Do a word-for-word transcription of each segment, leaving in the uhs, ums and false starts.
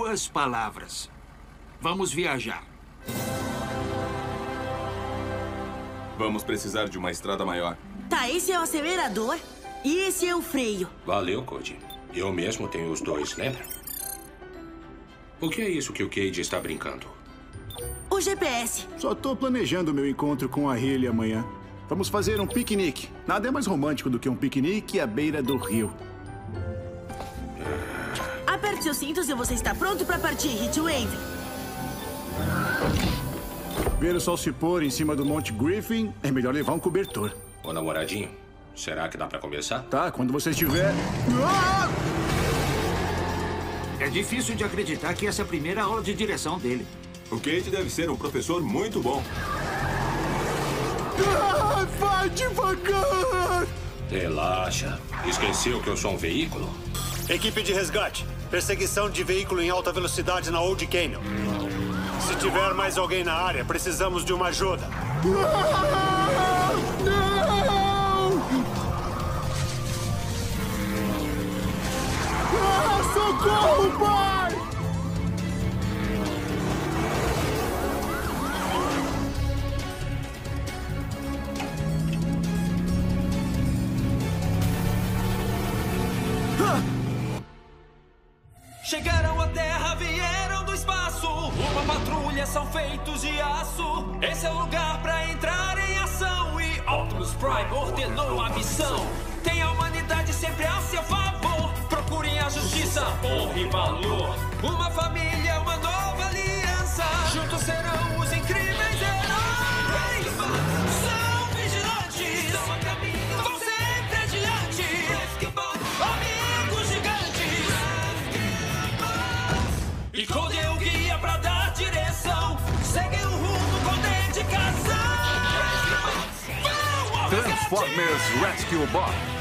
duas palavras. Vamos viajar. Vamos precisar de uma estrada maior. Tá, esse é o acelerador e esse é o freio. Valeu, Cody. Eu mesmo tenho os dois, lembra? O que é isso que o Cade está brincando? O G P S. Só tô planejando meu encontro com a Hayley amanhã. Vamos fazer um piquenique. Nada é mais romântico do que um piquenique à beira do rio. Aperte seus cintos e você está pronto para partir, Heatwave. Ver o sol se pôr em cima do Monte Griffin, é melhor levar um cobertor. Ô, namoradinho, será que dá pra começar? Tá, quando você estiver... Ah! É difícil de acreditar que essa é a primeira aula de direção dele. O Cade deve ser um professor muito bom. Ah, vai devagar! Relaxa. Esqueceu que eu sou um veículo? Equipe de resgate. Perseguição de veículo em alta velocidade na Old Canyon. Se tiver mais alguém na área, precisamos de uma ajuda. Ah, não! Ah, socorro, pai! Chegaram à Terra, vieram do espaço. Uma patrulha, são feitos de aço. Esse é o lugar pra entrar em ação. E Optimus Prime ordenou a missão. Tem a humanidade sempre a seu favor. Procurem a justiça, honra e valor. Uma família, uma nova aliança. Juntos serão os incríveis heróis. São vigilantes, estão a caminho, vão sempre adiante. Amigos gigantes. E Cody é o guia pra dar direção. Seguem o rumo com dedicação. Transformers Rescue Bots.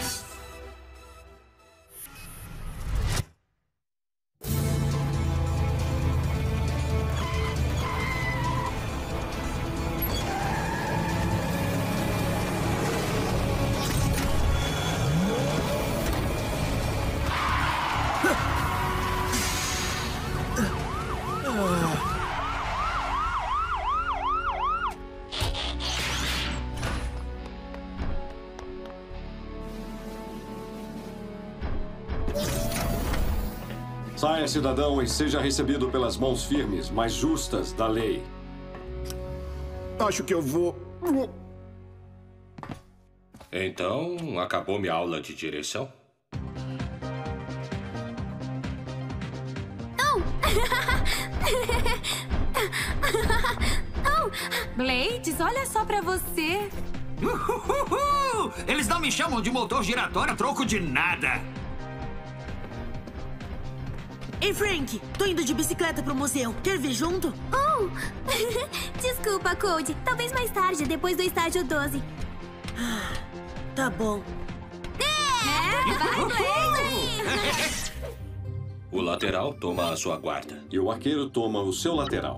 Saia, cidadão, e seja recebido pelas mãos firmes, mas justas da lei. Acho que eu vou... Então, acabou minha aula de direção? Oh! Oh! Blades, olha só pra você. Uhuhu! Eles não me chamam de motor giratório a troco de nada. Ei, Frank, tô indo de bicicleta pro museu. Quer vir junto? Oh! Desculpa, Cody. Talvez mais tarde, depois do estágio doze. Ah, tá bom. É, vai, Blade! O lateral toma a sua guarda. E o arqueiro toma o seu lateral.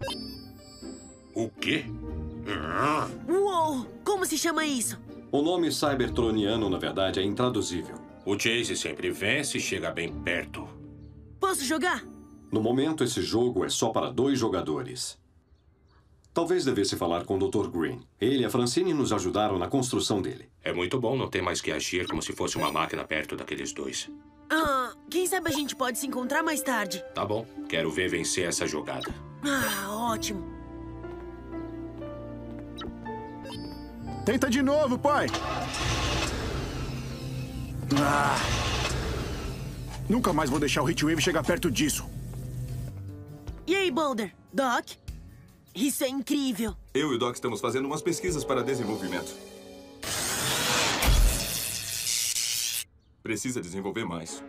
O quê? Uou! Como se chama isso? O nome cybertroniano, na verdade, é intraduzível. O Chase sempre vence e chega bem perto. Posso jogar? No momento, esse jogo é só para dois jogadores. Talvez devesse falar com o doutor Green. Ele e a Francine nos ajudaram na construção dele. É muito bom não ter mais que agir como se fosse uma máquina perto daqueles dois. Ah, quem sabe a gente pode se encontrar mais tarde. Tá bom. Quero ver vencer essa jogada. Ah, ótimo. Tenta de novo, pai! Ah! Nunca mais vou deixar o Heatwave chegar perto disso. E aí, Boulder? Doc? Isso é incrível. Eu e o Doc estamos fazendo umas pesquisas para desenvolvimento. Precisa desenvolver mais.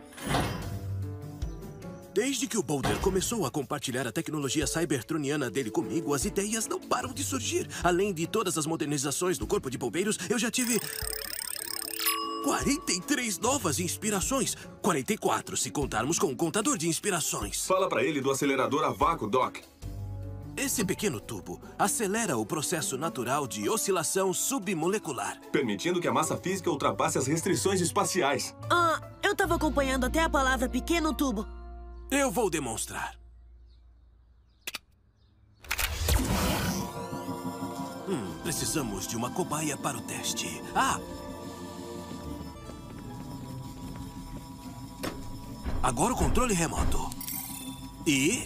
Desde que o Boulder começou a compartilhar a tecnologia cybertroniana dele comigo, as ideias não param de surgir. Além de todas as modernizações do Corpo de Bombeiros, eu já tive... quarenta e três novas inspirações. quarenta e quatro, se contarmos com o contador de inspirações. Fala pra ele do acelerador a vácuo, Doc. Esse pequeno tubo acelera o processo natural de oscilação submolecular, permitindo que a massa física ultrapasse as restrições espaciais. Ah, eu tava acompanhando até a palavra pequeno tubo. Eu vou demonstrar. Hum, precisamos de uma cobaia para o teste. Ah! Agora o controle remoto. E...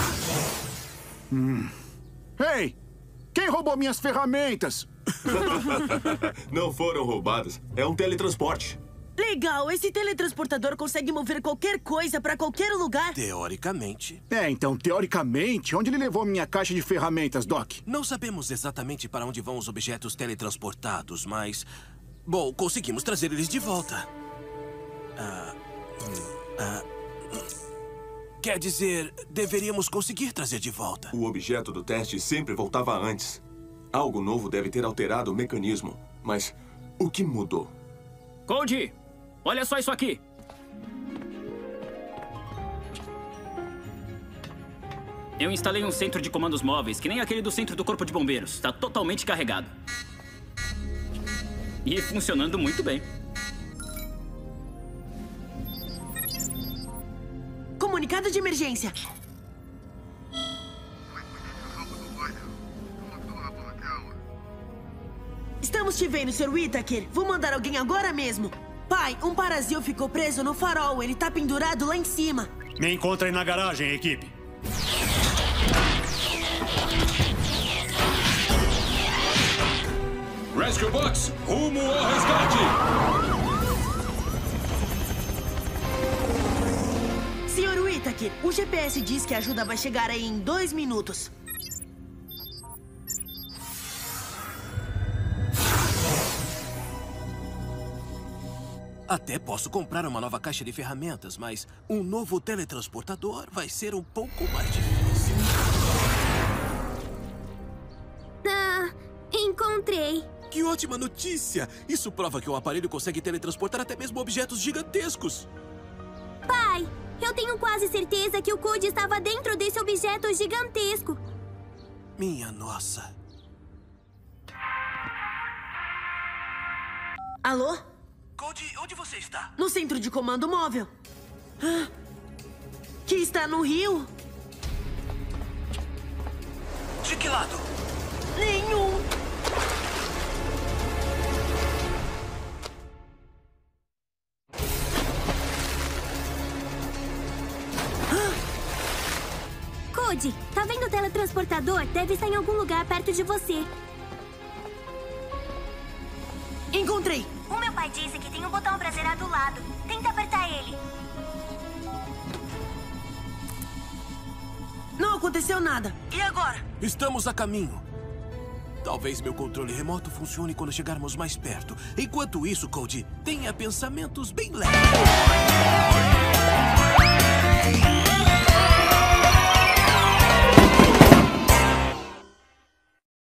Hum. Ei! Quem roubou minhas ferramentas? Não foram roubadas. É um teletransporte. Legal, esse teletransportador consegue mover qualquer coisa pra qualquer lugar? Teoricamente. É, então, teoricamente, onde ele levou minha caixa de ferramentas, Doc? Não sabemos exatamente para onde vão os objetos teletransportados, mas... Bom, conseguimos trazer eles de volta. Ah... ah quer dizer, deveríamos conseguir trazer de volta. O objeto do teste sempre voltava antes. Algo novo deve ter alterado o mecanismo. Mas o que mudou? Cody, olha só isso aqui. Eu instalei um centro de comandos móveis, que nem aquele do centro do Corpo de Bombeiros. Está totalmente carregado. E funcionando muito bem. Comunicado de emergência. Estamos te vendo, senhor Whittaker. Vou mandar alguém agora mesmo. Pai, um parasio ficou preso no farol. Ele tá pendurado lá em cima. Me encontrem na garagem, equipe. Rescue Box, rumo ao resgate! senhor Whittaker, o G P S diz que a ajuda vai chegar aí em dois minutos. Até posso comprar uma nova caixa de ferramentas, mas um novo teletransportador vai ser um pouco mais difícil. Ah, encontrei. Que ótima notícia! Isso prova que o aparelho consegue teletransportar até mesmo objetos gigantescos. Pai, eu tenho quase certeza que o Cody estava dentro desse objeto gigantesco. Minha nossa. Alô? Cody, onde você está? No centro de comando móvel. Ah, que está no rio? De que lado? Nenhum. Cody, tá vendo o teletransportador? Deve estar em algum lugar perto de você. Encontrei. O meu pai disse que tem um botão pra zerar do lado. Tenta apertar ele. Não aconteceu nada. E agora? Estamos a caminho. Talvez meu controle remoto funcione quando chegarmos mais perto. Enquanto isso, Cody, tenha pensamentos bem leves.